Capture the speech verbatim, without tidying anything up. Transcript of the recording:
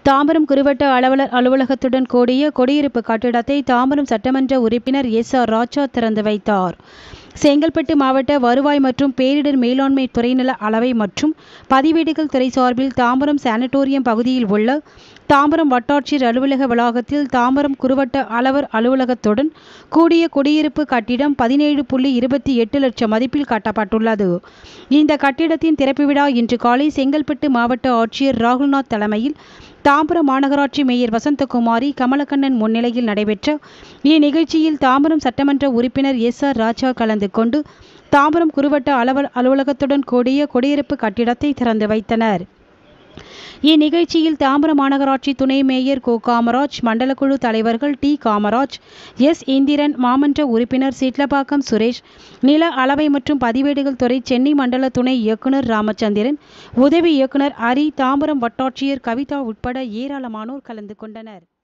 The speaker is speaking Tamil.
தாம்பரம் குறுவட்ட அலுவலர் அலுவலகத்துடன் கூடிய குடியிருப்பு கட்டிடத்தை தாம்பரம் சட்டமன்ற உறுப்பினர் எஸ் ஆர் ராஜா திறந்து வைத்தார். செங்கல்பட்டு மாவட்ட வருவாய் மற்றும் பேரிடர் மேலாண்மை துறைநல அளவை மற்றும் பதிவேடுகள் துறை சார்பில் தாம்பரம் சானிட்டோரியம் பகுதியில் உள்ள தாம்பரம் வட்டாட்சியர் அலுவலக வளாகத்தில் தாம்பரம் குறுவட்ட அலுவலர் அலுவலகத்துடன் கூடிய குடியிருப்பு கட்டிடம் பதினேழு புள்ளி இருபத்தி எட்டு லட்சம் மதிப்பில் கட்டப்பட்டுள்ளது. இந்த கட்டிடத்தின் திறப்பு விழா இன்று காலை செங்கல்பட்டு மாவட்ட ஆட்சியர் ராகுல்நாத் தலைமையில் தாம்பரம் மாநகராட்சி மேயர் வசந்தகுமாரி கமலக்கண்ணன் முன்னிலையில் நடைபெற்ற இந்நிகழ்ச்சியில் தாம்பரம் சட்டமன்ற உறுப்பினர் எஸ் ஆர் ராஜா கலந்து கொண்டு தாம்பரம் குறுவட்ட அலுவல் அலுவலகத்துடன் கூடிய குடியிருப்பு கட்டிடத்தை திறந்து வைத்தனர். இந்நிகழ்ச்சியில் தாம்பரம் மாநகராட்சி துணை மேயர் கோ காமராஜ், மண்டலக்குழு தலைவர்கள் டி காமராஜ், எஸ் இந்திரன், மாமன்ற உறுப்பினர் சிட்லப்பாக்கம் சுரேஷ், நில அளவை மற்றும் பதிவேடுகள் துறை சென்னை மண்டல துணை இயக்குநர் ராமச்சந்திரன், உதவி இயக்குநர் ஹரி, தாம்பரம் வட்டாட்சியர் கவிதா உட்பட ஏராளமானோர் கலந்து கொண்டனர்.